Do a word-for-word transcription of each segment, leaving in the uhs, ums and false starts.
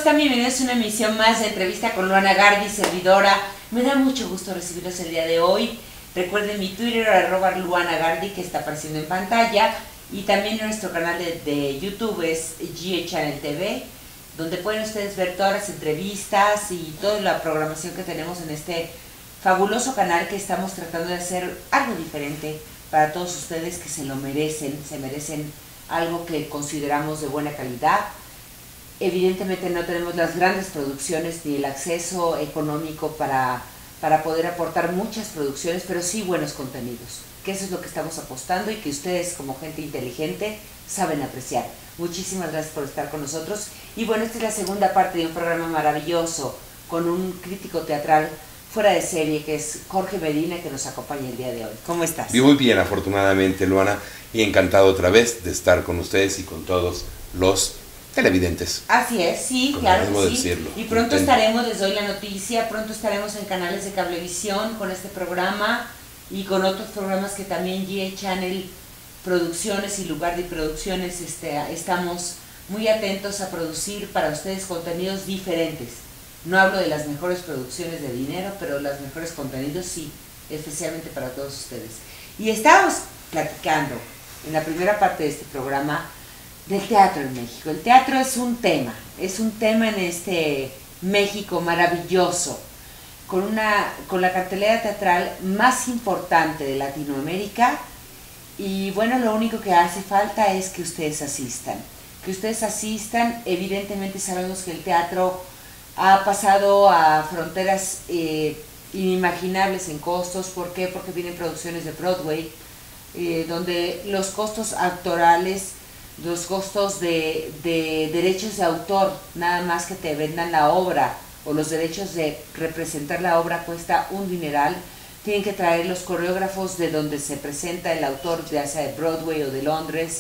están? Bienvenidos a una emisión más de entrevista con Luana Gardi, servidora. Me da mucho gusto recibirlos el día de hoy. Recuerden mi Twitter, arroba Luana Gardi, que está apareciendo en pantalla. Y también nuestro canal de, de YouTube es G E Channel T V, donde pueden ustedes ver todas las entrevistas y toda la programación que tenemos en este fabuloso canal, que estamos tratando de hacer algo diferente para todos ustedes que se lo merecen, se merecen algo que consideramos de buena calidad. Evidentemente no tenemos las grandes producciones ni el acceso económico para, para poder aportar muchas producciones, pero sí buenos contenidos, que eso es lo que estamos apostando y que ustedes como gente inteligente saben apreciar. Muchísimas gracias por estar con nosotros. Y bueno, esta es la segunda parte de un programa maravilloso con un crítico teatral fuera de serie, que es Jorge Medina, que nos acompaña el día de hoy. ¿Cómo estás? Muy bien, afortunadamente, Luana, y encantado otra vez de estar con ustedes y con todos los televidentes. Así es, sí, como claro que sí. Decirlo. Y pronto estaremos, les doy la noticia, pronto estaremos en canales de cablevisión con este programa y con otros programas que también G E Channel Producciones y Lugar de Producciones este, estamos muy atentos a producir para ustedes contenidos diferentes. No hablo de las mejores producciones de dinero, pero los mejores contenidos sí, especialmente para todos ustedes. Y estábamos platicando en la primera parte de este programa del teatro en México. El teatro es un tema, es un tema en este México maravilloso, con, una, con la cartelera teatral más importante de Latinoamérica, y bueno, lo único que hace falta es que ustedes asistan, que ustedes asistan. Evidentemente sabemos que el teatro ha pasado a fronteras eh, inimaginables en costos. ¿Por qué? Porque vienen producciones de Broadway, eh, donde los costos actorales, los costos de, de derechos de autor, nada más que te vendan la obra, o los derechos de representar la obra, cuesta un dineral. Tienen que traer los coreógrafos de donde se presenta el autor, ya sea de Broadway o de Londres,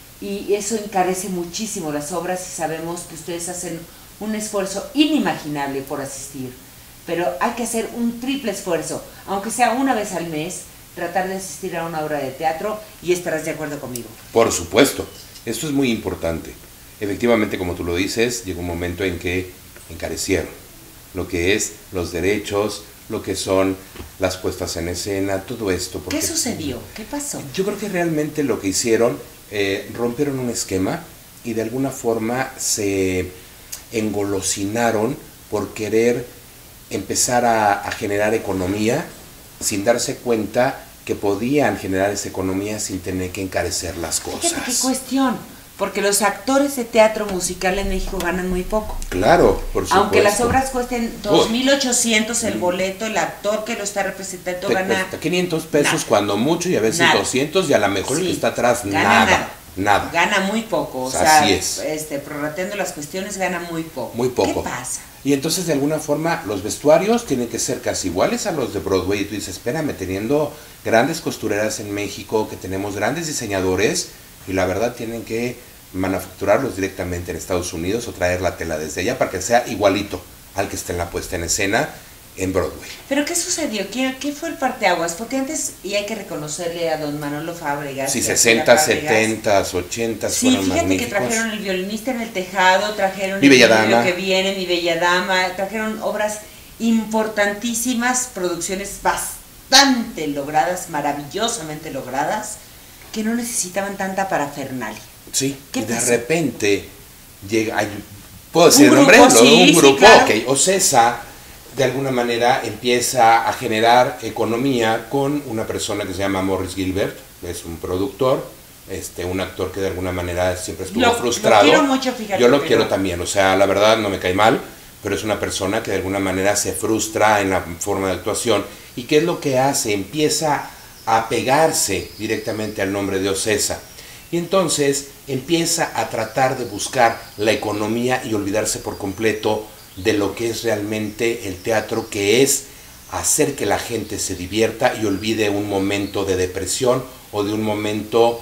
y eso encarece muchísimo las obras, y sabemos que ustedes hacen un esfuerzo inimaginable por asistir, pero hay que hacer un triple esfuerzo, aunque sea una vez al mes, tratar de asistir a una obra de teatro, y estarás de acuerdo conmigo. Por supuesto. Esto es muy importante. Efectivamente, como tú lo dices, llegó un momento en que encarecieron lo que es los derechos, lo que son las puestas en escena, todo esto. ¿Qué sucedió? ¿Qué pasó? Yo creo que realmente lo que hicieron, eh, rompieron un esquema y de alguna forma se engolosinaron por querer empezar a, a generar economía sin darse cuenta que podían generar esa economía sin tener que encarecer las cosas. Fíjate qué cuestión, porque los actores de teatro musical en México ganan muy poco. Claro, por supuesto. Aunque las obras cuesten dos mil ochocientos el boleto, el actor que lo está representando te gana cuesta quinientos pesos nada, cuando mucho, y a veces nada, doscientos, y a lo mejor sí, el que está atrás gana nada, nada, nada. Gana muy poco, o sea, así es. este, prorrateando las cuestiones, gana muy poco. Muy poco. ¿Qué pasa? Y entonces de alguna forma los vestuarios tienen que ser casi iguales a los de Broadway, y tú dices, espérame, teniendo grandes costureras en México, que tenemos grandes diseñadores, y la verdad tienen que manufacturarlos directamente en Estados Unidos o traer la tela desde allá para que sea igualito al que está en la puesta en escena en Broadway. ¿Pero qué sucedió? ¿Qué, qué fue el parteaguas? Porque antes, y hay que reconocerle a don Manolo Fábregas. Sí, sesenta, setenta, ochenta sí, fueron fíjate magníficos. Que trajeron El violinista en el tejado, trajeron Mi El Bella Niño Dama. que viene, Mi Bella Dama, trajeron obras importantísimas, producciones bastante logradas, maravillosamente logradas, que no necesitaban tanta parafernalia. Sí, ¿Qué y de pasó? repente llega, hay, puedo decir un el grupo, nombre, sí, un grupo, sí, claro. ok, Ocesa de alguna manera empieza a generar economía con una persona que se llama Morris Gilbert, es un productor, este, un actor que de alguna manera siempre estuvo lo, frustrado. Lo quiero mucho, fíjate. Yo lo pero... quiero también, o sea, la verdad no me cae mal, pero es una persona que de alguna manera se frustra en la forma de actuación. ¿Y qué es lo que hace? Empieza a pegarse directamente al nombre de Ocesa. Y entonces empieza a tratar de buscar la economía y olvidarse por completo de lo que es realmente el teatro, que es hacer que la gente se divierta y olvide un momento de depresión o de un momento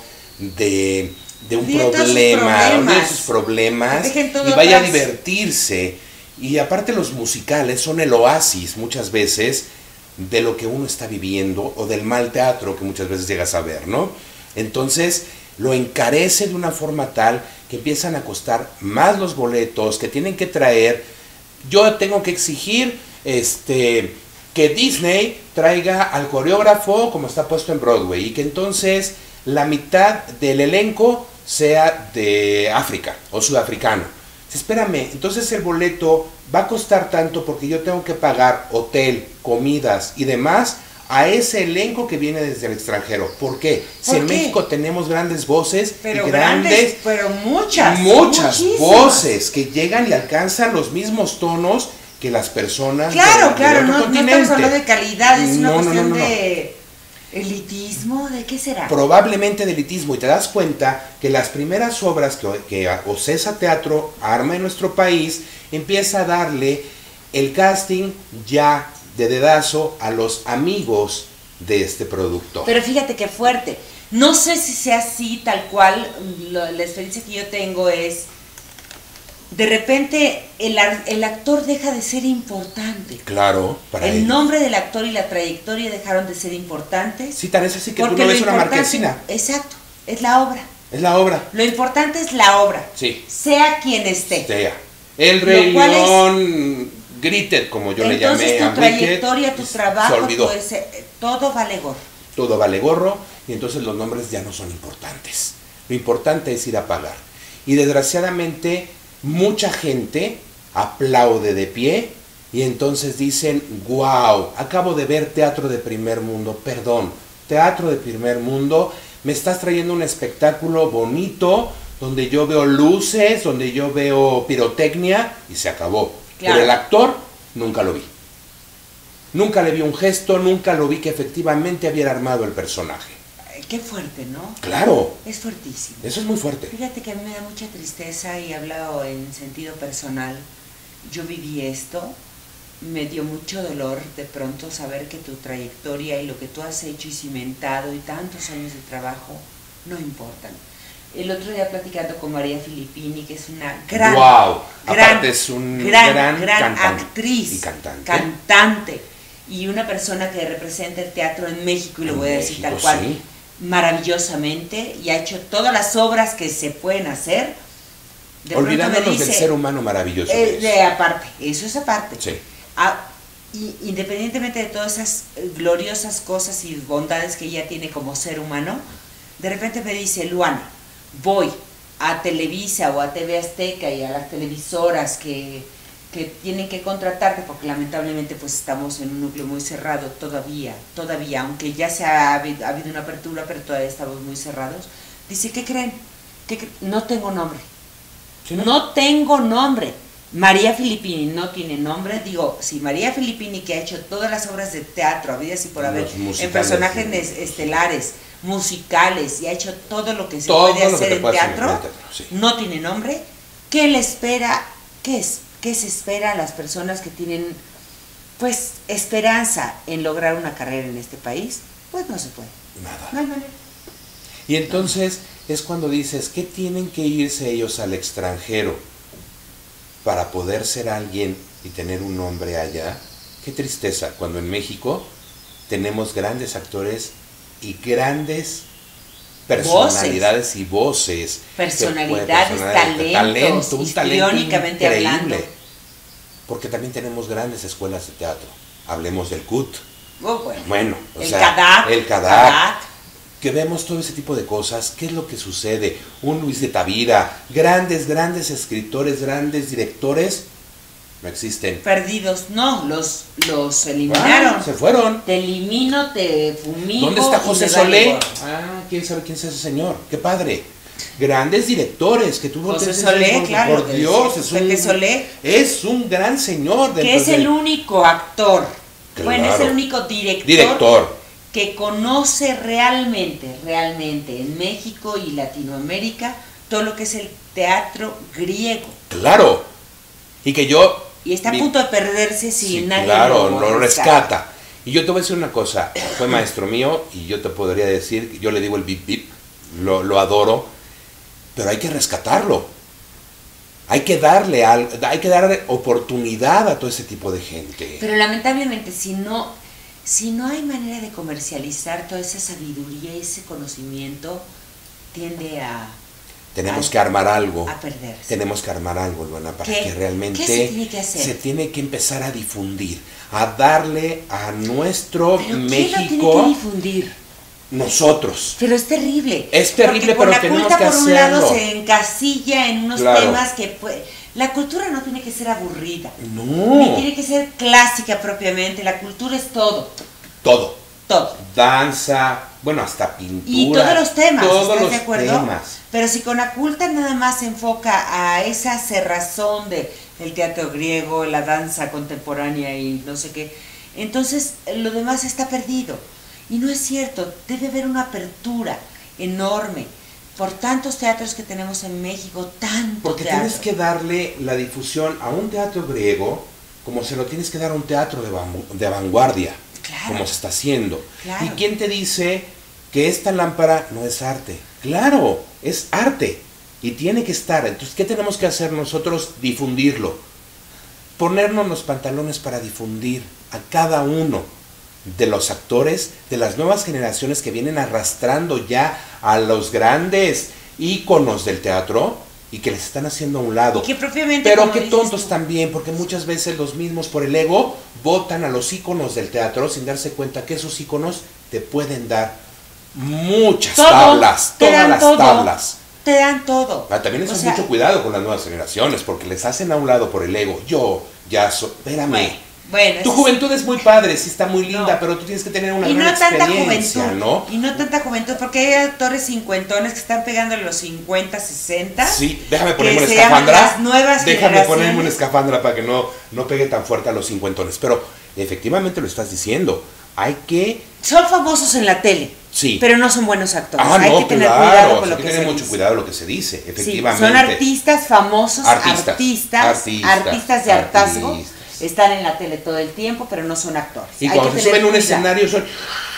de, de un olvide problema, olvide sus problemas y todo vaya atrás. A divertirse. Y aparte los musicales son el oasis muchas veces de lo que uno está viviendo o del mal teatro que muchas veces llegas a ver, ¿no? Entonces lo encarece de una forma tal que empiezan a costar más los boletos, que tienen que traer. Yo tengo que exigir este, que Disney traiga al coreógrafo como está puesto en Broadway y que entonces la mitad del elenco sea de África o sudafricano. Espérame, entonces el boleto va a costar tanto porque yo tengo que pagar hotel, comidas y demás a ese elenco que viene desde el extranjero. ¿Por qué? Si ¿Por en qué? México tenemos grandes voces, Pero y grandes, grandes, pero muchas, muchas muchísimas. voces que llegan y alcanzan los mismos tonos que las personas Claro, de, claro, de otro no, no continente. estamos hablando de calidad, es una No, no, cuestión no, no, no. de elitismo, ¿de qué será? Probablemente de elitismo, y te das cuenta que las primeras obras que, que Ocesa Teatro arma en nuestro país empieza a darle el casting ya de dedazo a los amigos de este productor. Pero fíjate qué fuerte. No sé si sea así, tal cual. Lo, la experiencia que yo tengo es, de repente el, el actor deja de ser importante. Claro, para El ellos. nombre del actor y la trayectoria dejaron de ser importantes. Sí, tan es así que tú porque no lo ves una importante- marquesina. Exacto, es la obra. Es la obra. Lo importante es la obra. Sí. Sea quien esté. Sea. El Rey Lo cual es- León Grited, como yo le Entonces llamé tu a Wicked, trayectoria, tu se trabajo, olvidó. tu ese- todo vale gorro. Todo vale gorro y entonces los nombres ya no son importantes. Lo importante es ir a pagar. Y desgraciadamente mucha gente aplaude de pie y entonces dicen, wow, acabo de ver teatro de primer mundo, perdón, teatro de primer mundo, me estás trayendo un espectáculo bonito donde yo veo luces, donde yo veo pirotecnia y se acabó. Claro. Pero el actor nunca lo vi. Nunca le vi un gesto, nunca lo vi que efectivamente hubiera armado el personaje. Eh, Qué fuerte, ¿no? Claro, Es fuertísimo. eso es muy fuerte. Fíjate que a mí me da mucha tristeza y he hablado en sentido personal. Yo viví esto, me dio mucho dolor de pronto saber que tu trayectoria y lo que tú has hecho y cimentado y tantos años de trabajo no importan. El otro día platicando con María Filippini, que es una gran, Wow, gran, aparte es un gran, gran, gran cantante actriz, y cantante. cantante, y una persona que representa el teatro en México, y lo En voy a decir México, tal cual, sí. maravillosamente, y ha hecho todas las obras que se pueden hacer. De pronto me Olvidándonos del dice, ser humano maravilloso. eh, que es. de aparte, eso es aparte. Sí. Ah, y independientemente de todas esas eh, gloriosas cosas y bondades que ella tiene como ser humano, de repente me dice, Luana, voy a Televisa o a T V Azteca y a las televisoras que, que tienen que contratarte, porque lamentablemente pues estamos en un núcleo muy cerrado todavía, todavía, aunque ya se ha habido, ha habido una apertura, pero todavía estamos muy cerrados. Dice, ¿qué creen? ¿Qué cre-? No tengo nombre. ¿Sí, no? No tengo nombre. María Filippini no tiene nombre. Digo, si María Filippini, que ha hecho todas las obras de teatro, habidas y por haber, Los en musicales, personajes sí. estelares, musicales, y ha hecho todo lo que se Todo puede lo que hacer te en puedas teatro, imaginar en teatro, sí. no tiene nombre. ¿Qué le espera? ¿Qué es? ¿Qué se espera a las personas que tienen, pues, esperanza en lograr una carrera en este país? Pues no se puede. Nada. No hay manera. Y entonces es cuando dices, ¿qué tienen que irse ellos al extranjero para poder ser alguien y tener un nombre allá? Qué tristeza, cuando en México tenemos grandes actores y grandes personalidades voces. y voces. Personalidades, puede, talentos, talento, un talento histriónicamente increíble. hablando. Porque también tenemos grandes escuelas de teatro. Hablemos del C U T. Oh, bueno. Bueno, o el sea, CADAC, el CADAC, que vemos todo ese tipo de cosas, qué es lo que sucede, un Luis de Tavira, grandes, grandes escritores, grandes directores, no existen. Perdidos, no, los, los eliminaron. Ah, se fueron. Te elimino, te fumigo. ¿Dónde está y José me vale Solé? gorro. Ah, quién sabe quién es ese señor, qué padre. Grandes directores que tuvo José Solé, claro, por Dios, es Pepe un, Solé, es un gran señor. que es del- el único actor, Claro. bueno, es el único director, director. que conoce realmente, realmente en México y Latinoamérica todo lo que es el teatro griego. Claro. Y que yo Y está a mi- punto de perderse si Sí, nadie claro, lo, lo rescata. Y yo te voy a decir una cosa, fue maestro mío y yo te podría decir, yo le digo el bip bip, lo, lo adoro, pero hay que rescatarlo. Hay que darle al, hay que darle oportunidad a todo ese tipo de gente. Pero lamentablemente si no, si no hay manera de comercializar toda esa sabiduría, ese conocimiento, tiende a... Tenemos a, que armar algo. A perderse. Tenemos que armar algo, Luana, para ¿Qué? que realmente ¿Qué se tiene que hacer? se tiene que empezar a difundir, a darle a nuestro ¿Pero México... ¿quién lo tiene que difundir? Nosotros. Pero es terrible. Es terrible, porque pero tenemos culta, que por un lado hacerlo. se encasilla en unos Claro. temas que puede... La cultura no tiene que ser aburrida. No. Ni tiene que ser clásica propiamente. La cultura es todo. Todo. Todo. Danza, bueno, hasta pintura. Y todos los temas, Todos ¿estás los de acuerdo? temas. Pero si con la culta nada más se enfoca a esa cerrazón de el teatro griego, la danza contemporánea y no sé qué, entonces lo demás está perdido. Y no es cierto, debe haber una apertura enorme por tantos teatros que tenemos en México, tanto Porque teatro. tienes que darle la difusión a un teatro griego como se lo tienes que dar a un teatro de, van- de vanguardia, Claro. como se está haciendo. Claro. ¿Y quién te dice que esta lámpara no es arte? Claro, es arte y tiene que estar. Entonces, ¿qué tenemos que hacer nosotros? Difundirlo. Ponernos los pantalones para difundir a cada uno de los actores de las nuevas generaciones que vienen arrastrando ya a los grandes íconos del teatro y que les están haciendo a un lado. Y que propiamente, Pero como qué dices tontos tú, también, porque muchas veces los mismos por el ego votan a los íconos del teatro sin darse cuenta que esos íconos te pueden dar muchas todo, tablas, te todas dan las todo, tablas. Te dan todo. Ah, también eso O es sea, mucho cuidado con las nuevas generaciones, porque les hacen a un lado por el ego. Yo, ya, so, espérame. Bueno, bueno, Tu eso juventud es muy padre, sí está muy linda, No. pero tú tienes que tener una y gran no tanta experiencia, juventud, ¿no? y no tanta juventud, porque hay actores cincuentones que están pegando los cincuenta, sesenta. Sí, déjame que ponerme una se llaman escafandra. las nuevas Déjame ponerme una generaciones. escafandra para que no, no pegue tan fuerte a los cincuentones. Pero efectivamente lo estás diciendo. Hay que... Son famosos en la tele, Sí. pero no son buenos actores. Ah, hay no, que tener claro, cuidado con hay lo que que tener se mucho dice. cuidado lo que se dice, Sí, efectivamente. son artistas famosos, Artistas, artistas, artistas, artistas, de hartazgo, artistas. están en la tele todo el tiempo, pero no son actores. Y Hay cuando que se suben tener a un cuidado. escenario son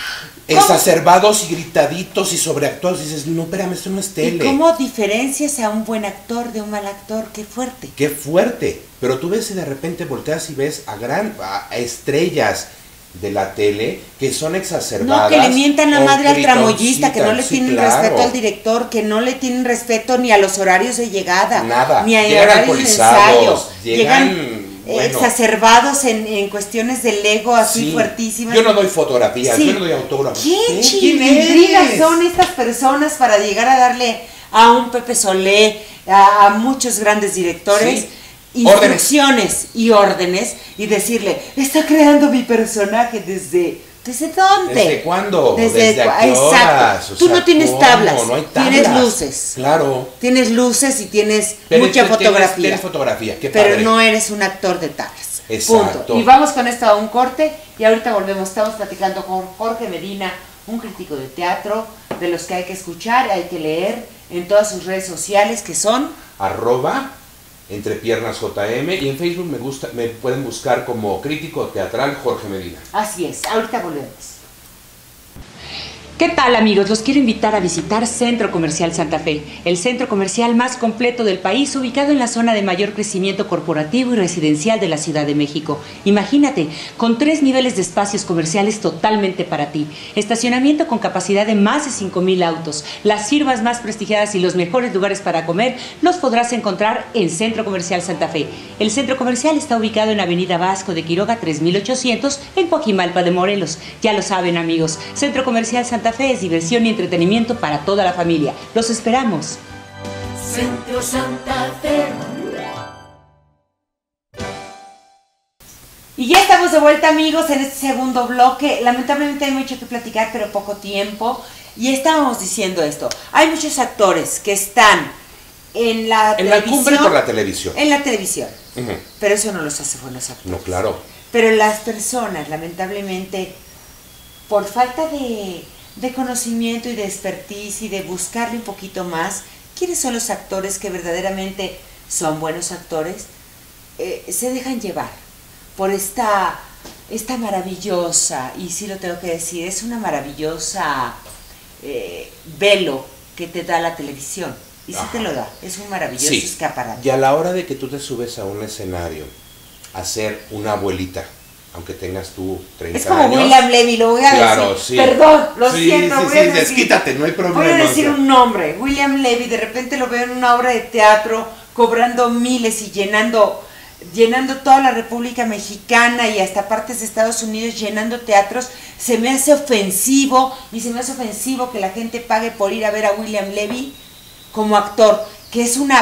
exacerbados y gritaditos y sobreactuados. Y dices, no, espérame, esto no es ¿Y tele. cómo diferencias a un buen actor de un mal actor? ¡Qué fuerte! Qué fuerte. Pero tú ves y de repente volteas y ves a gran a estrellas de la tele que son exacerbadas. No, que le mientan la o madre al tramoyista, que no le sí, tienen claro. respeto al director, que no le tienen respeto ni a los horarios de llegada, Nada. ni a Llegan horarios de alcoholizados, ensayo. llegan, eh, bueno. exacerbados en, en cuestiones del ego así Sí. fuertísimas. Yo no doy fotografías, Sí. yo no doy autógrafos. ¿Quién ¿Eh? chilindrinas eres? son estas personas para llegar a darle a un Pepe Solé, a, a muchos grandes directores, Sí. instrucciones y órdenes y decirle, está creando mi personaje desde... ¿Desde dónde? ¿Desde cuándo? Desde, ¿Desde a qué exacto. horas? O Tú sea, no tienes ¿cómo? tablas, No hay tablas. tienes luces. Claro. Tienes luces y tienes Pero mucha tú tienes- fotografía. Tienes fotografía, qué pero padre. no eres un actor de tablas. Exacto. Punto. Y vamos con esto a un corte y ahorita volvemos. Estamos platicando con Jorge Medina, un crítico de teatro, de los que hay que escuchar, hay que leer en todas sus redes sociales que son... Arroba entre piernas J M y en Facebook me gusta, me pueden buscar como crítico teatral Jorge Medina. Así es, ahorita volvemos. ¿Qué tal, amigos? Los quiero invitar a visitar Centro Comercial Santa Fe, el centro comercial más completo del país, ubicado en la zona de mayor crecimiento corporativo y residencial de la Ciudad de México. Imagínate, con tres niveles de espacios comerciales totalmente para ti, estacionamiento con capacidad de más de cinco mil autos, las firmas más prestigiadas y los mejores lugares para comer los podrás encontrar en Centro Comercial Santa Fe. El centro comercial está ubicado en Avenida Vasco de Quiroga tres mil ochocientos en Coajimalpa de Morelos. Ya lo saben, amigos, Centro Comercial Santa Fe es diversión y entretenimiento para toda la familia. Los esperamos. Centro Santa Fe. Y ya estamos de vuelta, amigos, en este segundo bloque. Lamentablemente hay mucho que platicar, pero poco tiempo. Y estábamos diciendo esto. Hay muchos actores que están en la En la televisión. cumbre por la televisión. En la televisión. Ujú. Pero eso no los hace buenos actores. No, claro. Pero las personas, lamentablemente, por falta de, de conocimiento y de expertise y de buscarle un poquito más, ¿quiénes son los actores que verdaderamente son buenos actores? Eh, se dejan llevar por esta, esta maravillosa, y sí lo tengo que decir, es una maravillosa eh, velo que te da la televisión. Y sí Ajá. te lo da, es un maravilloso escaparate. Y a la hora de que tú te subes a un escenario a ser una abuelita aunque tengas tú treinta Es como años. William Levy, lo voy a Claro, decir. sí. Perdón, lo Sí, siento, sí, voy sí, a decir. desquítate, no hay problema. Voy a decir o sea. un nombre. William Levy, de repente lo veo en una obra de teatro, cobrando miles y llenando, llenando toda la República Mexicana y hasta partes de Estados Unidos, llenando teatros. Se me hace ofensivo, y se me hace ofensivo que la gente pague por ir a ver a William Levy como actor, que es una...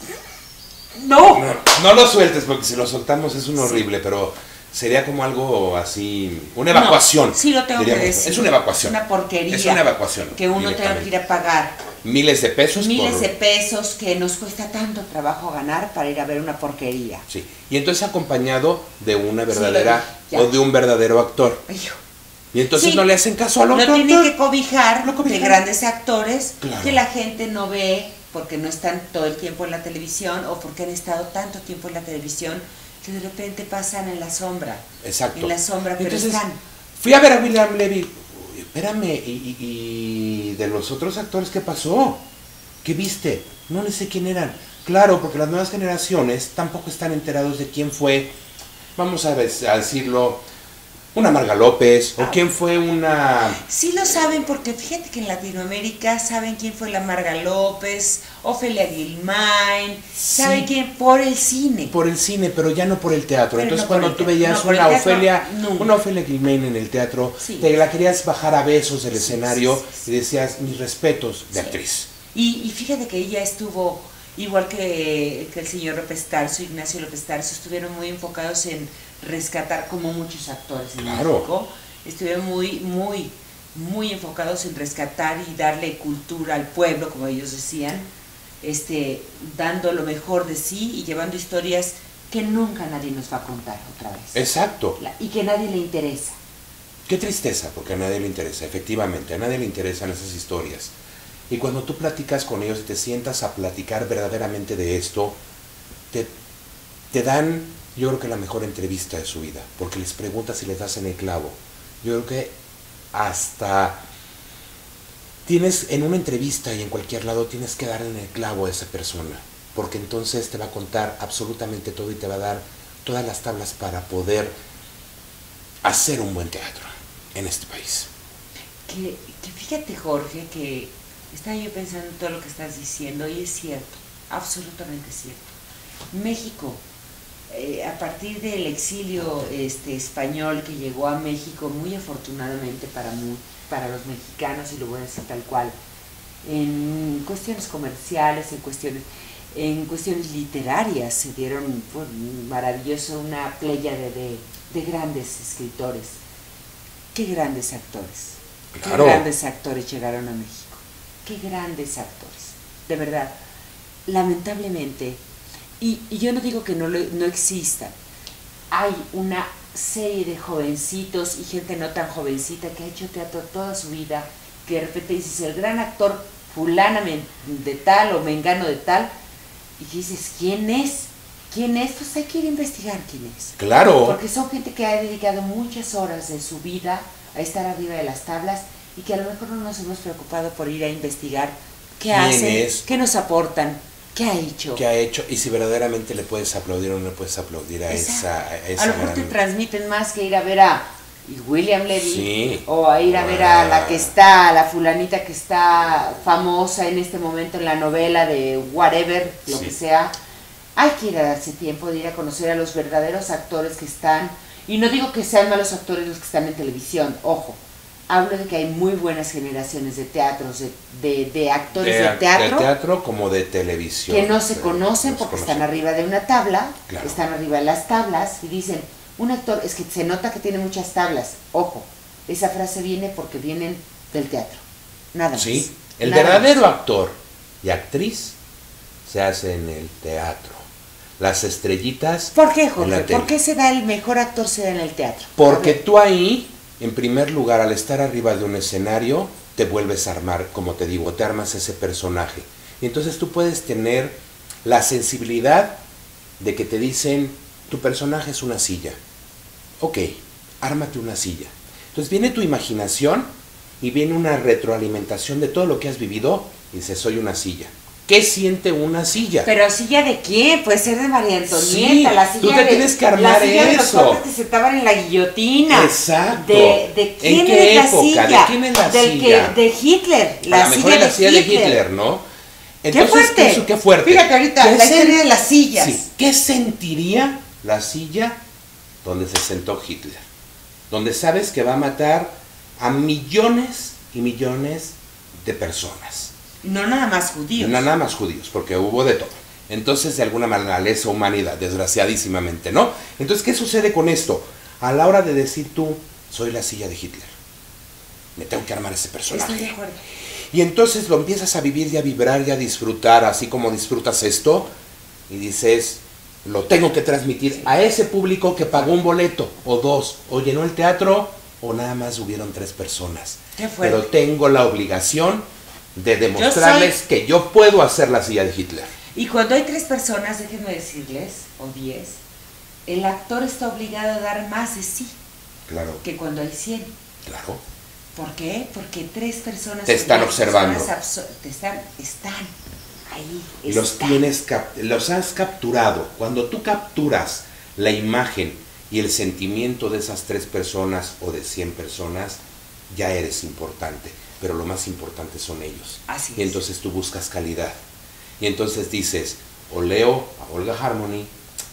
¡No! No, no lo sueltes, porque si lo soltamos es un horrible, sí. Pero sería como algo así, una evacuación. No, sí lo tengo que decir. Es una evacuación. Una porquería. Es una evacuación. Que uno tenga que ir a pagar. Miles de pesos. Miles por... de pesos que nos cuesta tanto trabajo ganar para ir a ver una porquería. Sí, y entonces acompañado de una verdadera, sí, o de un verdadero actor. Hijo. Y entonces sí, no le hacen caso al otro. Lo tienen actor. que cobijar, Lo cobijan. de grandes actores, claro. Que la gente no ve porque no están todo el tiempo en la televisión o porque han estado tanto tiempo en la televisión que de repente pasan en la sombra. Exacto. En la sombra, pero entonces, están. Fui a ver a William Levy. Espérame, y, y, y de los otros actores, ¿qué pasó? ¿Qué viste? No le sé quién eran. Claro, porque las nuevas generaciones tampoco están enterados de quién fue, vamos a, ver, a decirlo, una Marga López, o quién fue una... Sí lo saben, porque fíjate que en Latinoamérica saben quién fue la Marga López, Ofelia Guilmain, sí, saben quién por el cine. Por el cine, pero ya no por el teatro. Pero entonces no cuando tú veías no, una teatro, Ofelia, no. una Ofelia Guilmain en el teatro, sí, te la querías bajar a besos del sí, escenario sí, sí, sí. Y decías, mis respetos de sí. actriz. Y, y fíjate que ella estuvo, igual que, que el señor López Tarso, Ignacio López Tarso, estuvieron muy enfocados en rescatar, como muchos actores en claro. México, estuvieron muy, muy, muy enfocados en rescatar y darle cultura al pueblo, como ellos decían, este, dando lo mejor de sí y llevando historias que nunca nadie nos va a contar otra vez. Exacto. La, y que a nadie le interesa. Qué tristeza, porque a nadie le interesa, efectivamente, a nadie le interesan esas historias. Y cuando tú platicas con ellos y te sientas a platicar verdaderamente de esto, te, te dan, yo creo que la mejor entrevista de su vida, porque les preguntas y les das en el clavo. Yo creo que hasta tienes en una entrevista y en cualquier lado tienes que dar en el clavo a esa persona, porque entonces te va a contar absolutamente todo y te va a dar todas las tablas para poder hacer un buen teatro en este país. Que, que fíjate, Jorge, que estaba yo pensando en todo lo que estás diciendo y es cierto, absolutamente cierto. México, eh, a partir del exilio este, español que llegó a México, muy afortunadamente para, muy, para los mexicanos, y lo voy a decir tal cual, en cuestiones comerciales, en cuestiones, en cuestiones literarias, se dieron pues, maravilloso una playa de, de, de grandes escritores. Qué grandes actores, claro. Qué grandes actores llegaron a México. Qué grandes actores, de verdad, lamentablemente, y, y yo no digo que no, lo, no existan, hay una serie de jovencitos y gente no tan jovencita que ha hecho teatro toda su vida, que de repente dices, el gran actor fulana de tal o mengano de tal, y dices, ¿quién es? ¿Quién es? Pues hay que ir a investigar quién es. Claro. Porque son gente que ha dedicado muchas horas de su vida a estar arriba de las tablas, y que a lo mejor no nos hemos preocupado por ir a investigar qué hacen, es? qué nos aportan, qué ha hecho. ¿Qué ha hecho? Y si verdaderamente le puedes aplaudir o no le puedes aplaudir a esa, a esa A lo mejor gran... te transmiten más que ir a ver a William Levy, sí. o a ir a ver a la que está, la fulanita que está famosa en este momento en la novela de whatever, lo sí. que sea. Hay que ir a darse tiempo de ir a conocer a los verdaderos actores que están, y no digo que sean malos actores los que están en televisión, ojo. Hablo de que hay muy buenas generaciones de teatros, de, de, de actores de, de teatro. De teatro como de televisión. Que no se de, conocen no porque se están conocen. arriba de una tabla, claro. Están arriba de las tablas y dicen, un actor, es que se nota que tiene muchas tablas. Ojo, esa frase viene porque vienen del teatro. Nada más. Sí, el nada verdadero más. actor y actriz se hace en el teatro. Las estrellitas. ¿Por qué, Jorge? ¿Por qué se da el mejor actor se da en el teatro? Porque tú ahí, en primer lugar, al estar arriba de un escenario, te vuelves a armar, como te digo, te armas ese personaje. Y entonces tú puedes tener la sensibilidad de que te dicen, tu personaje es una silla. Ok, ármate una silla. Entonces viene tu imaginación y viene una retroalimentación de todo lo que has vivido y dices, soy una silla. ¿Qué siente una silla? ¿Pero silla de quién? Puede ser de María Antonieta, Sí, la silla tú te de, tienes que armar la silla de los eso. cuates que se estaban en la guillotina. Exacto. ¿De, de quién ¿En qué es la época? silla? ¿De quién es la Del silla? Que, de Hitler, la A lo silla mejor es la de silla de Hitler. Hitler, ¿no? ¡Qué Entonces, fuerte! Eso, qué fuerte. Fíjate ahorita, ¿Qué la sen- historia de las sillas. Sí, ¿qué sentiría la silla donde se sentó Hitler? Donde sabes que va a matar a millones y millones de personas. No nada más judíos. No nada más judíos, porque hubo de todo. Entonces, de alguna manera, la lesa humanidad, desgraciadísimamente, ¿no? Entonces, ¿qué sucede con esto? A la hora de decir tú, soy la silla de Hitler, me tengo que armar ese personaje. Estoy de acuerdo. Y entonces lo empiezas a vivir y a vibrar y a disfrutar, así como disfrutas esto, y dices, lo tengo que transmitir sí. a ese público que pagó un boleto, o dos, o llenó el teatro, o nada más hubieron tres personas. Qué fuerte. Pero tengo la obligación de demostrarles yo soy... que yo puedo hacer la silla de Hitler. Y cuando hay tres personas, déjenme decirles, o diez, el actor está obligado a dar más de sí. Claro. Que cuando hay cien. Claro. ¿Por qué? Porque tres personas... Te están observando. Te están, están ahí. Y los tienes, los has capturado. Cuando tú capturas la imagen y el sentimiento de esas tres personas o de cien personas, ya eres importante. Pero lo más importante son ellos. Así y entonces tú buscas calidad. Y entonces dices, o leo a Olga Harmony,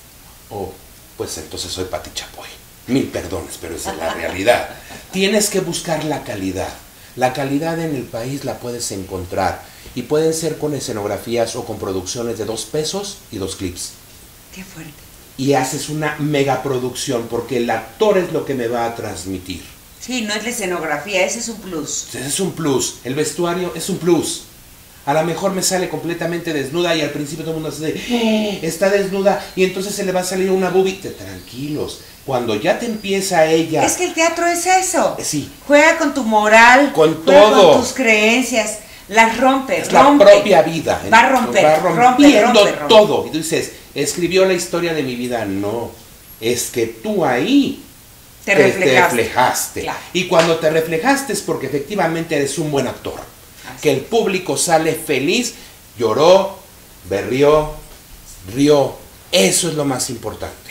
o pues entonces soy Pati Chapoy. Mil perdones, pero esa es la realidad. Tienes que buscar la calidad. La calidad en el país la puedes encontrar. Y pueden ser con escenografías o con producciones de dos pesos y dos clips. Qué fuerte. Y haces una megaproducción, porque el actor es lo que me va a transmitir. Sí, no es la escenografía, ese es un plus. Ese es un plus. El vestuario es un plus. A lo mejor me sale completamente desnuda y al principio todo el mundo se dice, está desnuda y entonces se le va a salir una boobie. Tranquilos. Cuando ya te empieza ella... Es que el teatro es eso. Sí. Juega con tu moral. Con juega todo. Con tus creencias. Las rompe, es rompe. la propia vida. Va a romper, va rompiendo rompe, rompe, todo. Y tú dices, escribió la historia de mi vida. No, es que tú ahí te, te reflejaste. Te reflejaste. Claro. Y cuando te reflejaste es porque efectivamente eres un buen actor. Así. Que el público sale feliz, lloró, berrió, rió. Eso es lo más importante.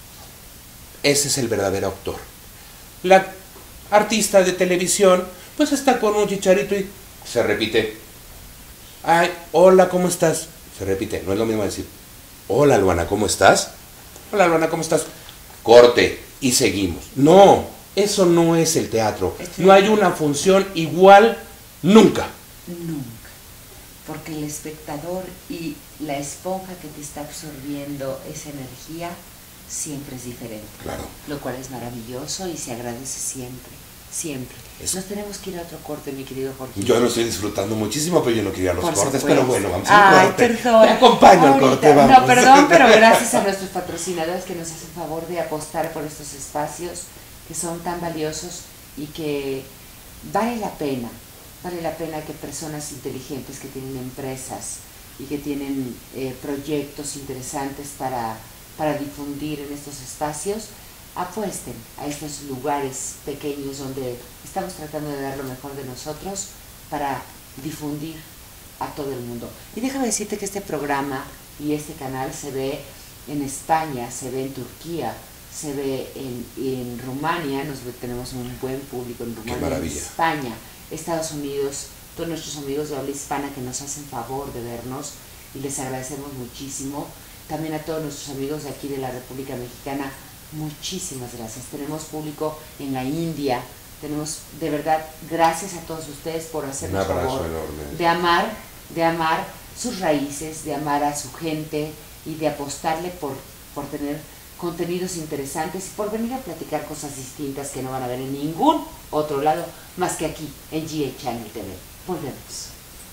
Ese es el verdadero actor. La artista de televisión, pues está con un chicharito y se repite. Ay, hola, ¿cómo estás? Se repite, no es lo mismo decir, hola, Luana, ¿cómo estás? Hola, Luana, ¿cómo estás? Corte, y seguimos. No, eso no es el teatro. Estoy no hay una función igual nunca. Nunca. Porque el espectador y la esponja que te está absorbiendo esa energía siempre es diferente. Claro. Lo cual es maravilloso y se agradece siempre, siempre. Es... Nos tenemos que ir a otro corte, mi querido Jorge. Yo lo estoy disfrutando muchísimo, pero yo no quería los Por cortes, supuesto. pero bueno, vamos al Ay, corte. perdón. Te acompaño al corte, vamos. No, perdón, pero gracias a nuestros patrocinadores que nos hacen favor de apostar por estos espacios que son tan valiosos y que vale la pena, vale la pena que personas inteligentes que tienen empresas y que tienen eh, proyectos interesantes para, para difundir en estos espacios, apuesten a estos lugares pequeños donde estamos tratando de dar lo mejor de nosotros para difundir a todo el mundo. Y déjame decirte que este programa y este canal se ve en España, se ve en Turquía, se ve en, en Rumania, nos ve, tenemos un buen público en Rumania, en España, Estados Unidos, todos nuestros amigos de habla hispana que nos hacen favor de vernos y les agradecemos muchísimo. También a todos nuestros amigos de aquí de la República Mexicana, muchísimas gracias. Tenemos público en la India, tenemos de verdad, gracias a todos ustedes por hacernos favor enorme. de amar, de amar sus raíces, de amar a su gente y de apostarle por, por tener contenidos interesantes y por venir a platicar cosas distintas que no van a ver en ningún otro lado más que aquí en G A Channel T V. Volvemos.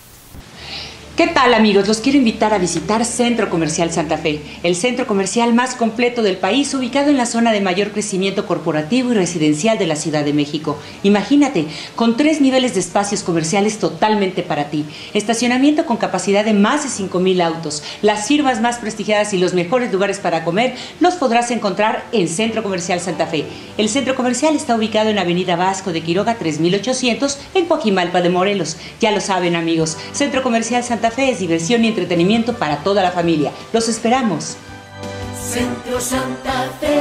¿Qué tal, amigos? Los quiero invitar a visitar Centro Comercial Santa Fe, el centro comercial más completo del país, ubicado en la zona de mayor crecimiento corporativo y residencial de la Ciudad de México. Imagínate, con tres niveles de espacios comerciales totalmente para ti, estacionamiento con capacidad de más de cinco mil autos, las firmas más prestigiadas y los mejores lugares para comer los podrás encontrar en Centro Comercial Santa Fe. El centro comercial está ubicado en Avenida Vasco de Quiroga tres mil ochocientos en Coajimalpa de Morelos. Ya lo saben, amigos, Centro Comercial Santa Santa Fe es diversión y entretenimiento para toda la familia. Los esperamos. Centro Santa Fe.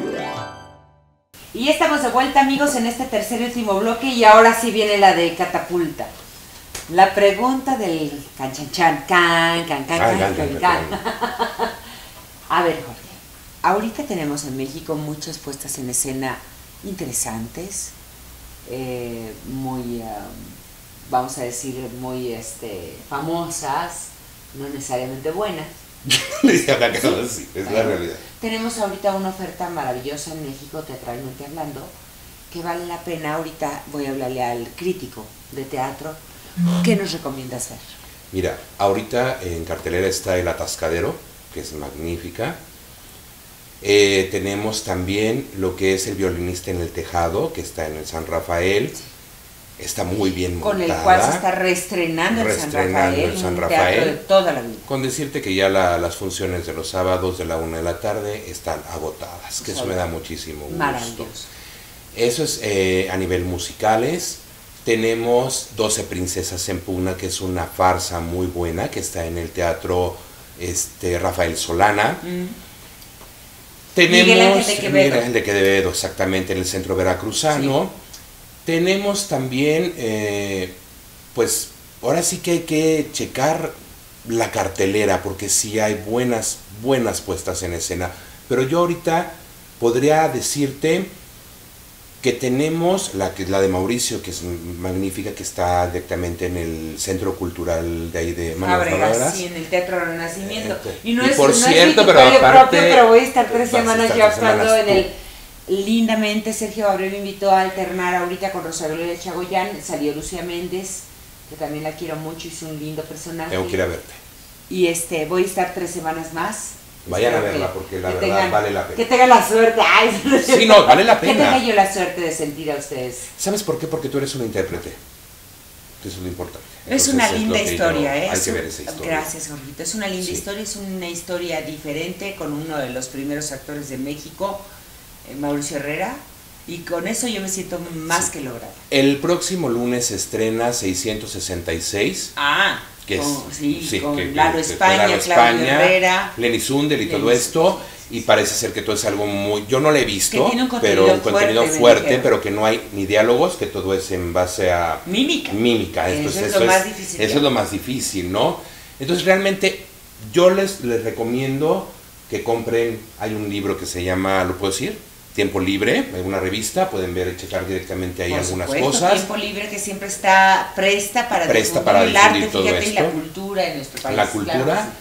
Y ya estamos de vuelta, amigos, en este tercer y último bloque, y ahora sí viene la de catapulta. La pregunta del can chan chan, can, can, can, Ay, can, can, can, can, can. A ver, Jorge, ahorita tenemos en México muchas puestas en escena interesantes, eh, muy, um, vamos a decir, muy este, famosas, no necesariamente buenas. Ya me acabo de decir, es la realidad. Tenemos ahorita una oferta maravillosa en México, teatralmente hablando, que vale la pena. Ahorita voy a hablarle al crítico de teatro. ¿Qué nos recomiendas ver? Mira, ahorita en cartelera está El Atascadero, que es magnífica. Eh, tenemos también lo que es El violinista en el tejado, que está en el San Rafael. Sí. Está muy bien montada. Con el cual se está reestrenando el San Rafael, el San un Rafael, teatro de toda la vida. Con decirte que ya la, las funciones de los sábados de la una de la tarde están agotadas, que eso me da muchísimo gusto. Maravilloso. Eso es eh, a nivel musicales. Tenemos doce princesas en pugna, que es una farsa muy buena, que está en el Teatro este, Rafael Solana. Mm. Tenemos Miguel Ángel de Quevedo. Miguel Ángel de Quevedo, exactamente, en el Centro Veracruzano. Sí. Tenemos también, eh, pues, ahora sí que hay que checar la cartelera, porque sí hay buenas, buenas puestas en escena. Pero yo ahorita podría decirte que tenemos la, la de Mauricio, que es magnífica, que está directamente en el Centro Cultural de ahí de Manuel Fábregas. Sí, en el Teatro Renacimiento. Eh, y no y es, por no cierto, es pero aparte, propio, pero voy a estar tres semanas yo actuando semanas en el... Lindamente, Sergio Abreu me invitó a alternar ahorita con Rosa Gloria Chagoyán, salió Lucía Méndez, que también la quiero mucho, hizo un lindo personaje. Tengo que ir a verte. Y este, voy a estar tres semanas más. Vayan a verla, porque la verdad tengan, vale la pena. Que tengan la suerte. Ay, sí, no, vale la pena. Que tenga yo la suerte de sentir a ustedes. ¿Sabes por qué? Porque tú eres una intérprete. Eso es lo importante. Entonces, es una linda es historia, yo, ¿eh? Hay que ver esa historia. Gracias, Jorgito. Es una linda sí. historia, es una historia diferente con uno de los primeros actores de México, eh, Mauricio Herrera. Y con eso yo me siento más sí. que lograda. El próximo lunes se estrena seiscientos sesenta y seis. Ah, que con, es, sí, sí, con que, Lalo que, España, Lalo Claudio España, Herrera, Lenny Zundel y todo esto. Y parece ser que todo es algo muy... Yo no lo he visto, un pero un contenido fuerte, fuerte, pero que no hay ni diálogos, que todo es en base a... Mímica. Mímica. Eso, Entonces, es, eso, lo es, más difícil, eso es lo más difícil, ¿no? Entonces realmente yo les, les recomiendo que compren... Hay un libro que se llama, ¿lo puedo decir? Tiempo Libre, una revista, pueden ver y checar directamente ahí Por algunas supuesto, cosas. Tiempo Libre que siempre está presta para presta difundir para el arte, todo fíjate, esto. Y la cultura en nuestro país. La cultura. Claro sí.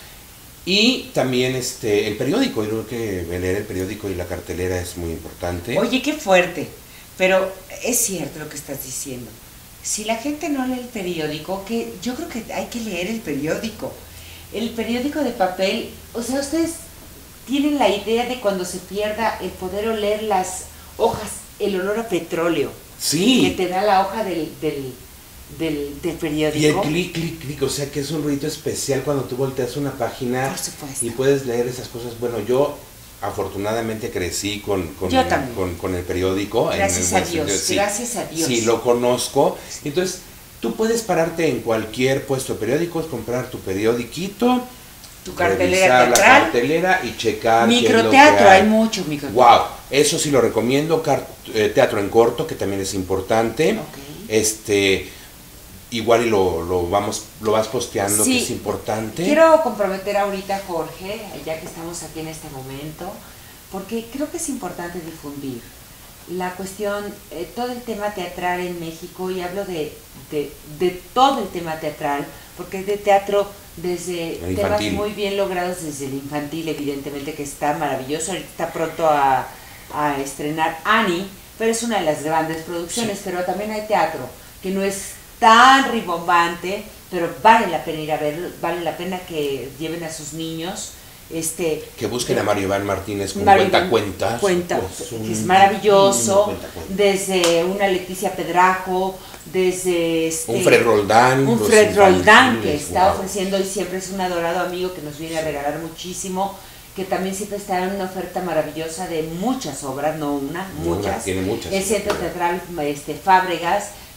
Y también este el periódico, yo creo que leer el periódico y la cartelera es muy importante. Oye, qué fuerte, pero es cierto lo que estás diciendo. Si la gente no lee el periódico, que yo creo que hay que leer el periódico. El periódico de papel, o sea, ustedes tienen la idea de cuando se pierda el poder oler las hojas, el olor a petróleo. Sí. Que te da la hoja del, del, del, del periódico. Y el clic, clic, clic, o sea que es un ruido especial cuando tú volteas una página. Por supuesto. Y puedes leer esas cosas. Bueno, yo afortunadamente crecí con, con, yo también. con, con el periódico. Gracias en el a Dios, sentido, sí, gracias a Dios. Sí, lo conozco. Entonces, tú puedes pararte en cualquier puesto de periódicos, comprar tu periodiquito, tu cartelera teatral, la cartelera y checar microteatro, hay. hay mucho microteatro. Wow, eso sí lo recomiendo, eh, teatro en corto, que también es importante. Okay. Este, igual y lo, lo vamos, lo vas posteando, sí. que es importante. Quiero comprometer ahorita, Jorge, ya que estamos aquí en este momento, porque creo que es importante difundir la cuestión, eh, todo el tema teatral en México, y hablo de, de, de todo el tema teatral, porque es de teatro desde temas muy bien logrados, desde el infantil, evidentemente, que está maravilloso. Ahorita está pronto a, a estrenar Annie, pero es una de las grandes producciones. Sí. Pero también hay teatro que no es tan ribombante, pero vale la pena ir a ver, vale la pena que lleven a sus niños. Este, que busquen a Mario Iván Martínez con Cuentacuentas, cuenta, pues, que es maravilloso, cuenta, cuenta. Desde una Leticia Pedrajo, desde este, un Fred Roldán, un Fred Roldán que está wow. ofreciendo, y siempre es un adorado amigo que nos viene a regalar muchísimo, que también siempre está en una oferta maravillosa de muchas obras, no una, muchas. Una, tiene muchas. El Centro Teatral este, Fábregas,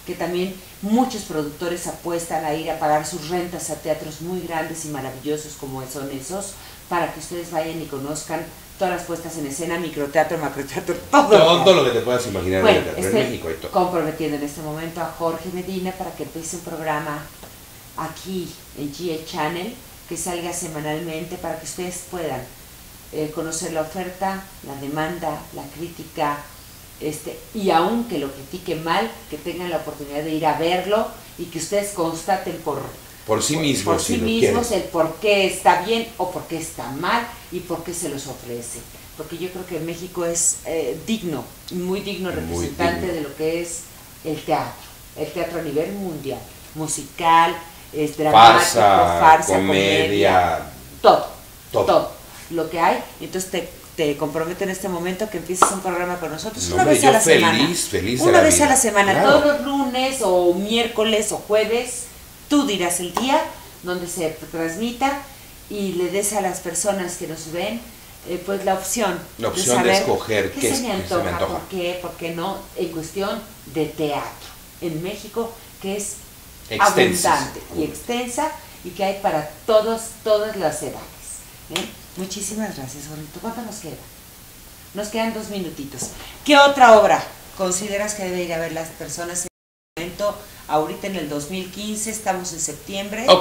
que también muchos productores apuestan a ir a pagar sus rentas a teatros muy grandes y maravillosos como son esos, para que ustedes vayan y conozcan todas las puestas en escena, microteatro, macroteatro, todo. Todo lo que te puedas imaginar Bueno, en el teatro, estoy en México y todo. comprometiendo en este momento a Jorge Medina para que empiece un programa aquí en G A Channel, que salga semanalmente para que ustedes puedan eh, conocer la oferta, la demanda, la crítica, este, y aunque lo critiquen mal, que tengan la oportunidad de ir a verlo y que ustedes constaten por, por sí mismos, por sí si lo mismos quieren. el por qué está bien o por qué está mal y por qué se los ofrece. Porque yo creo que México es eh, digno, muy digno Muy representante digno. de lo que es el teatro, el teatro a nivel mundial, musical, es dramático, Farsa, farsa, comedia, comedia, todo, todo. todo, lo que hay. Entonces te, te comprometo en este momento que empieces un programa con nosotros No, una hombre, vez yo a la feliz, semana, feliz de una la vez vida. a la semana, Claro. todos los lunes o miércoles o jueves, tú dirás el día donde se transmita y le des a las personas que nos ven eh, pues la opción, La opción de saber escoger qué qué se es- me qué se antoja, me antoja. por qué, por qué no, en cuestión de teatro en México, que es Extensas. abundante y extensa y que hay para todos, todas las edades. ¿eh? Muchísimas gracias, bonito. ¿Cuánto nos queda? Nos quedan dos minutitos. ¿Qué otra obra consideras que debe ir a ver las personas en este momento? Ahorita en el dos mil quince, estamos en septiembre. Ok,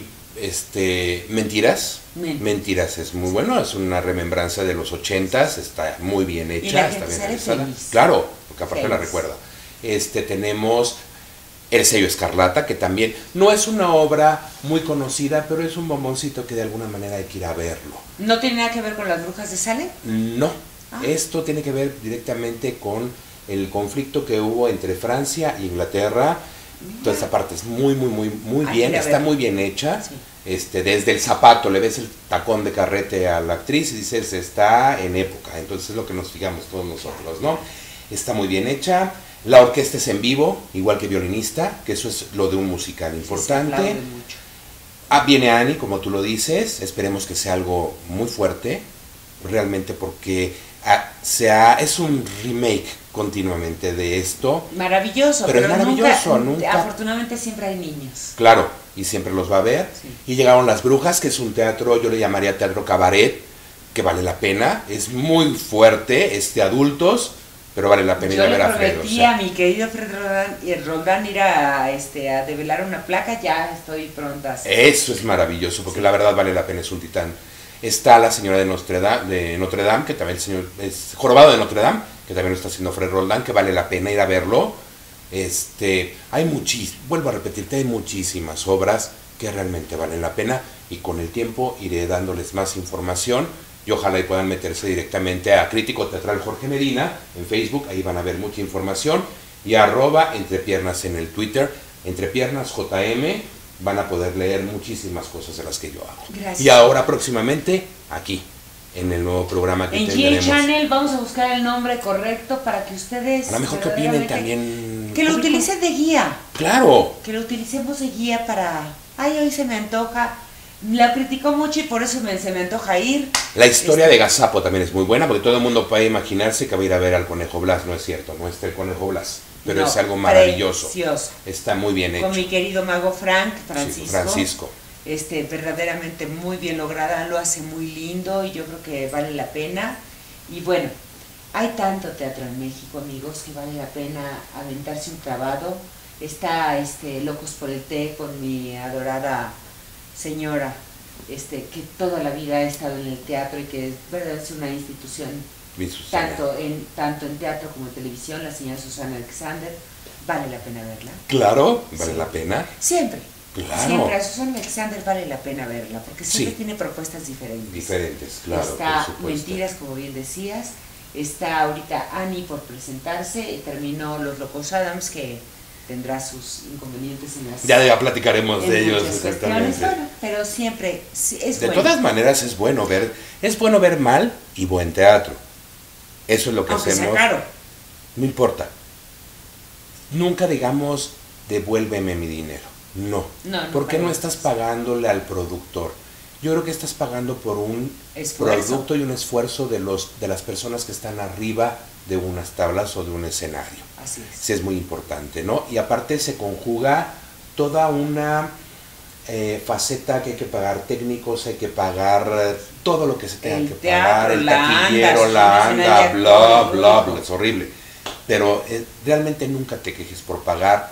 este, Mentiras. Men- Mentiras es muy bueno, es una remembranza de los ochentas, está muy bien hecha, Y la está gente bien sale realizada. feliz. Claro, porque aparte la Feliz. recuerda. Este, tenemos El sello Escarlata, que también no es una obra muy conocida, pero es un bomboncito que de alguna manera hay que ir a verlo. ¿No tiene nada que ver con las brujas de Salem? No, Ah. esto tiene que ver directamente con el conflicto que hubo entre Francia e Inglaterra. Toda esta parte es muy, muy, muy, muy Hay bien, que ir a está verlo. muy bien hecha. Sí. Este, desde el zapato le ves el tacón de carrete a la actriz y dices, está en época. Entonces es lo que nos fijamos todos nosotros, ¿no? Está muy bien hecha. La orquesta es en vivo, igual que violinista, que eso es lo de un musical Se importante. aplaude mucho. Ah, viene Annie, como tú lo dices, esperemos que sea algo muy fuerte, realmente porque ah, sea, es un remake continuamente de esto, Maravilloso, Pero pero, es maravilloso, nunca, nunca- afortunadamente siempre hay niños. claro, y siempre los va a ver. Sí. Y llegaron Las Brujas, que es un teatro, yo le llamaría teatro cabaret, que vale la pena, es muy fuerte, es de adultos, pero vale la pena ir Yo a le ver a Fred. o prometí sea, a mi querido Fred Roldán, y el Roldán ir a, este, a develar una placa, ya estoy pronta. a hacer. Eso es maravilloso, porque la verdad vale la pena, es un titán. Está la señora de Notre Dame, de Notre Dame, que también el señor es Jorobado de Notre Dame, que también lo está haciendo Fred Roldán, que vale la pena ir a verlo. Este, hay muchísimas, vuelvo a repetirte, hay muchísimas obras que realmente valen la pena y con el tiempo iré dándoles más información y ojalá y puedan meterse directamente a Crítico Teatral Jorge Medina en Facebook, ahí van a ver mucha información y arroba Entrepiernas en el Twitter, Entrepiernas J M, van a poder leer muchísimas cosas de las que yo hago. Gracias. Y ahora próximamente aquí, en el nuevo programa que En G A tendremos. Channel vamos a buscar el nombre correcto para que ustedes... A lo mejor que opinen verdaderamente- también. Que lo público. utilicen de guía. Claro. Que lo utilicemos de guía para... Ay, hoy se me antoja. La criticó mucho y por eso me, se me antoja ir. La historia Este- de Gazapo también es muy buena porque todo el mundo puede imaginarse que va a ir a ver al Conejo Blas, no es cierto, no está el Conejo Blas, pero No, es algo maravilloso. precioso. Está muy bien hecho. Con mi querido mago Frank, Sí, Francisco. Francisco. Este, verdaderamente muy bien lograda, lo hace muy lindo y yo creo que vale la pena. Y bueno, hay tanto teatro en México, amigos, que vale la pena aventarse un clavado. Está este, Locos por el Té con mi adorada señora, este, que toda la vida ha estado en el teatro y que es, verdad, es una institución Mi Susana. tanto en, tanto en teatro como en televisión, la señora Susana Alexander. Vale la pena verla. Claro, vale Sí. la pena. Siempre. Claro. Siempre a Susana Alexander vale la pena verla, porque siempre Sí. tiene propuestas diferentes. Diferentes, claro, Está por supuesto. Mentiras, como bien decías. Está ahorita Annie por presentarse. y Terminó Los Locos Adams, que tendrá sus inconvenientes en las Ya, ya platicaremos en de ellos muchas exactamente. cuestiones. Bueno, pero siempre sí, es De bueno. todas maneras es bueno ver, es bueno ver mal y buen teatro. Eso es lo que Aunque sea hacemos. caro. No importa. Nunca digamos devuélveme mi dinero. No. No, no ¿Por qué no parece estás eso. pagándole al productor? yo creo que estás pagando por un Esfuerzo. producto y un esfuerzo de los de las personas que están arriba de unas tablas o de un escenario. Así es. Sí, es muy importante, ¿no? Y aparte se conjuga toda una eh, faceta que hay que pagar técnicos, hay que pagar eh, todo lo que se tenga El que teatro, pagar, el la taquillero, anda, la Asociación anda, Nacional de bla, Actores, bla, todo. bla, es horrible. Pero eh, realmente nunca te quejes por pagar.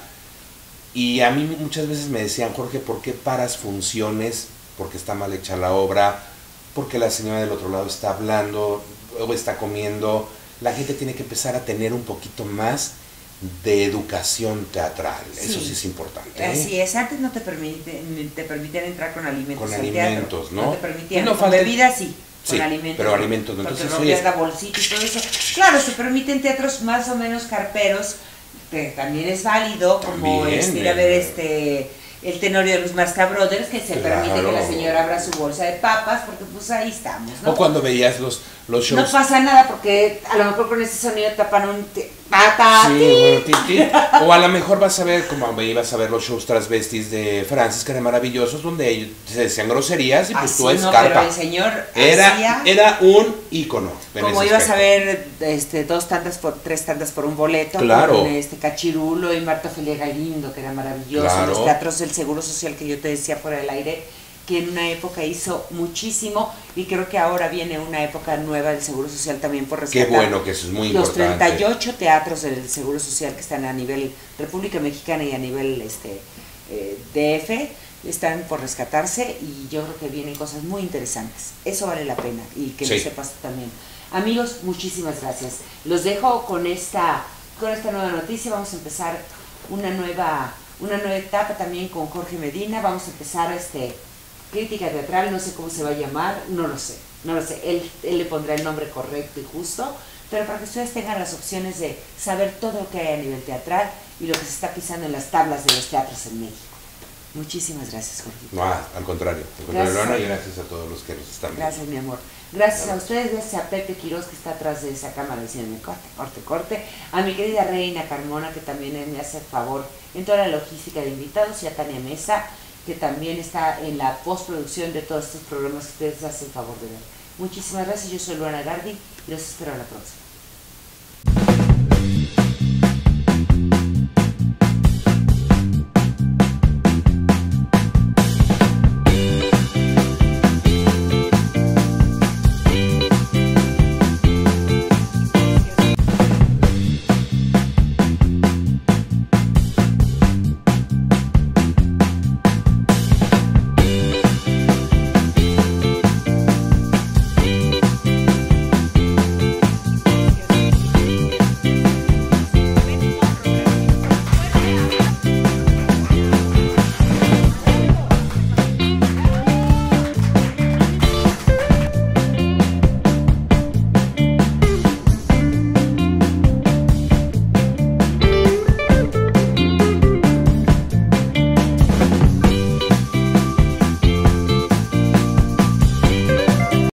Y a mí muchas veces me decían, Jorge, ¿por qué paras funciones? Porque está mal hecha la obra, porque la señora del otro lado está hablando o está comiendo. La gente tiene que empezar a tener un poquito más de educación teatral. Sí. Eso sí es importante. ¿eh? Así es, antes no te permiten, te permitían entrar con alimentos Con al alimentos, teatro. ¿no? No te permitían, Y no con falta- bebidas sí, Sí, con alimentos. pero no. alimentos no. Porque Entonces, rompías oye, la bolsita y todo eso. Claro, se permiten teatros más o menos carperos, que también es válido, como También, este, ir a eh. ver este el Tenorio de los Marca Brothers, que se Claro. permite que la señora abra su bolsa de papas, porque pues ahí estamos, ¿no? o cuando veías los, los shows. No pasa nada porque a lo mejor con ese sonido tapan un te- pata. Sí, bueno, ti, ti. O a lo mejor vas a ver, como ibas a ver los shows transvestis de Francis, que eran maravillosos, donde ellos se decían groserías y pues Así tú no, escarpa. pero el señor Era, hacía era un ícono. en como ese ibas a aspecto. ver este dos tandas por tres tandas por un boleto, Claro. con este Cachirulo y Marta Felia Galindo, que era maravilloso, Claro. los teatros del Seguro Social que yo te decía fuera del aire, que en una época hizo muchísimo y creo que ahora viene una época nueva del Seguro Social también por Qué rescatar. bueno, que eso es muy Los importante. treinta y ocho teatros del Seguro Social que están a nivel República Mexicana y a nivel este eh, D F están por rescatarse y yo creo que vienen cosas muy interesantes. Eso vale la pena y que Sí. lo sepas tú también. Amigos, muchísimas gracias. Los dejo con esta con esta nueva noticia. Vamos a empezar una nueva una nueva etapa también con Jorge Medina. Vamos a empezar este crítica teatral, no sé cómo se va a llamar, no lo sé, no lo sé. Él, él le pondrá el nombre correcto y justo, pero para que ustedes tengan las opciones de saber todo lo que hay a nivel teatral y lo que se está pisando en las tablas de los teatros en México. Muchísimas gracias, Jorge. No, al contrario. Al contrario, Gracias. Lorena, y gracias a todos los que nos están viendo. Gracias, mi amor. Gracias a ustedes, gracias a Pepe Quiroz, que está atrás de esa cámara diciendo corte, corte, corte. A mi querida Reina Carmona, que también me hace favor en toda la logística de invitados, y a Tania Mesa, que también está en la postproducción de todos estos programas que ustedes hacen favor de ver. Muchísimas gracias, yo soy Luana Gardi y los espero a la próxima.